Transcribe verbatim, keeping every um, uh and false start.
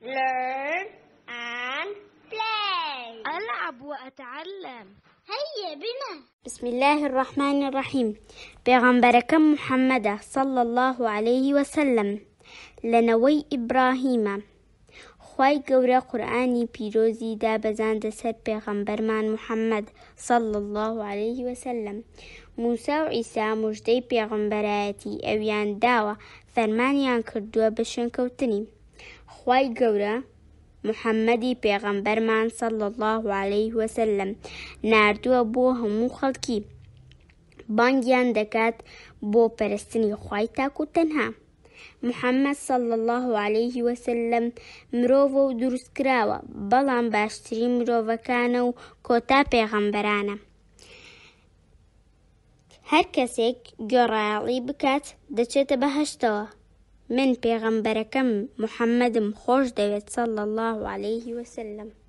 learn and play. ألعب وأتعلم. هيا بنا. بسم الله الرحمن الرحيم. پیغمبرکم محمد صلى الله عليه وسلم لنوي إبراهيم. خوای گەورە قورآنی پیرۆزی دابەزاندە سەر پێغەمبەرمان محەممەد صلى الله عليه وسلم. موسا و عیسا موژدەی پێغەمبەرایەتی ئەویان داوە، فەرمانیان کردووە بە شوێنکەوتنی. خوای گەورە محەممەدی پێغەمبەرمان صلى الله عليه وسلم ناردووە بۆ هەموو خەڵکی، بانگیان دەکات بۆ پەرستنی خوای تاک و تەنها. محەممەد صلى الله عليه وسلم مرۆڤە و دروستکراوە، بەڵام باشترین مرۆڤەکانە و کۆتا پێغەمبەرانە. هەر کەسێک گوێڕایەڵی بکات دەچێتە بەهەشتەوە. من پێغەمبەرەکەم محەممەدم خۆش دەوێت صلى الله عليه وسلم.